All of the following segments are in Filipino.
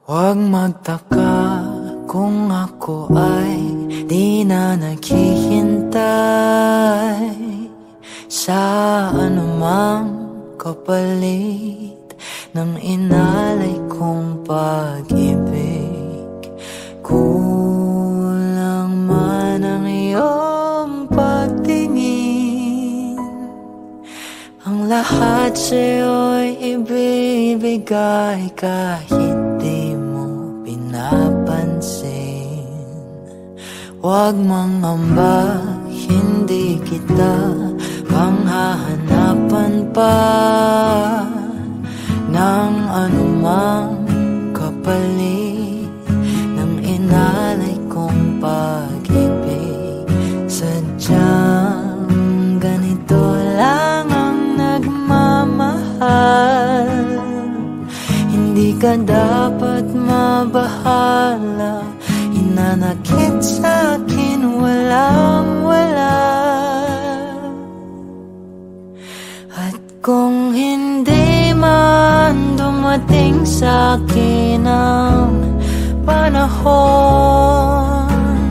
Huwag magtaka kung ako ay di na naghihintay sa anumang kapalit ng inalay kong pag-ibig. Kulang man ang iyong pagtingin, ang lahat sa'yo'y ibibigay kahit di mo pinapansin. Huwag mangamba, hindi kita panghahanapan pa ng anumang kapalit ng inalay kong pag-ibig. Sadyang ganito lang ang nagmamahal, hindi ka dapat mabahala. Hinanakit sa'kin walang-wala, at kung hindi man dumating sa'kin ang panahon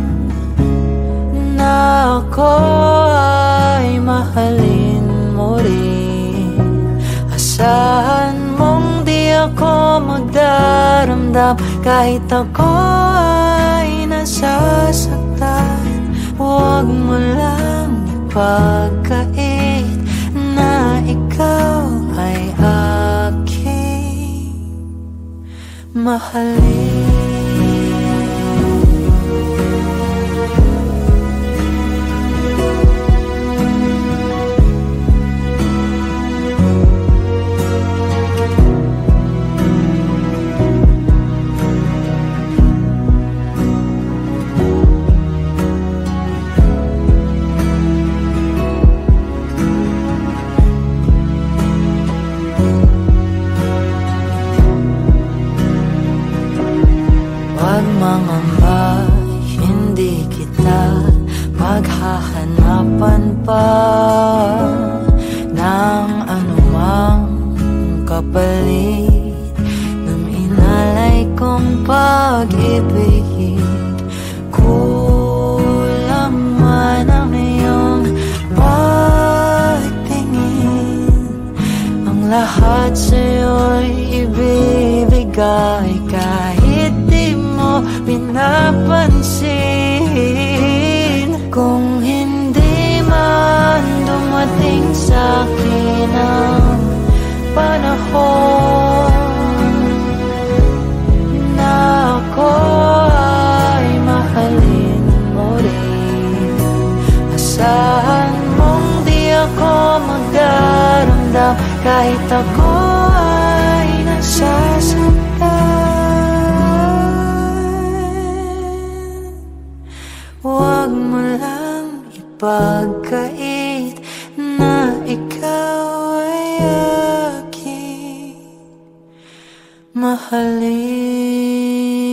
na ako ay mahalin mo rin, asahan mong di ako magdaramdam kahit ako ay nasasaktan. Huwag mo lang ipagkait na ikaw ay aking mahalin. Huwag mangamba, hindi kita maghahanapan pa ng anumang kapalit ng inalay kong pag-ibig. Kulang man ang iyong pagtingin, ang lahat sa'yo'y ibibigay kahit di mo pinapansin. Kung hindi man dumating sa'kin ang panahon na ako ay mahalin mo rin, asahan mong di ako magdaramdam kahit ako ay nasasaktan. Huwag mo lang ipagkait na ikaw ay aking mahalin.